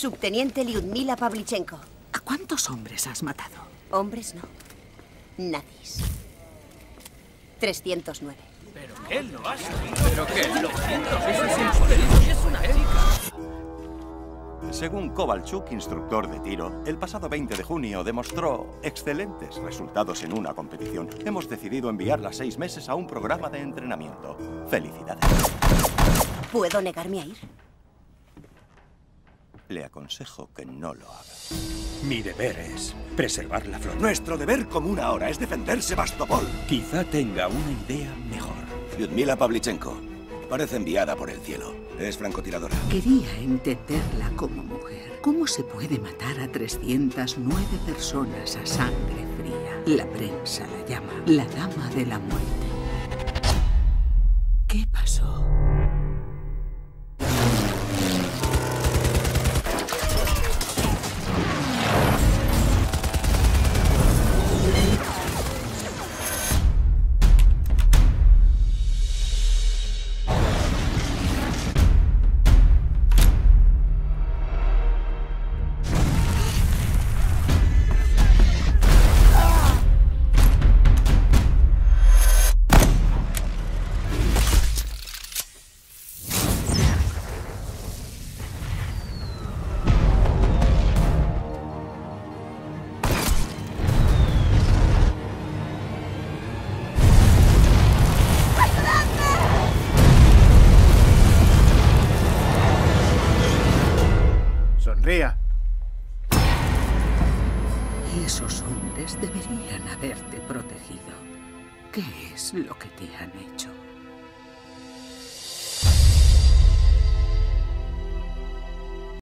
Subteniente Lyudmila Pavlichenko. ¿A cuántos hombres has matado? Hombres no. Nazis. 309. ¿Pero qué lo has oído? ¿Pero qué? Lo siento, eso es imposible. Es una chica. Según Kovalchuk, instructor de tiro, el pasado 20 de junio demostró excelentes resultados en una competición. Hemos decidido enviarla 6 meses a un programa de entrenamiento. ¡Felicidades! ¿Puedo negarme a ir? Le aconsejo que no lo haga. Mi deber es preservar la flota. Nuestro deber común ahora es defender Sebastopol. Quizá tenga una idea mejor. Lyudmila Pavlichenko. Parece enviada por el cielo. Es francotiradora. Quería entenderla como mujer. ¿Cómo se puede matar a 309 personas a sangre fría? La prensa la llama la Dama de la Muerte. ¿Qué pasó?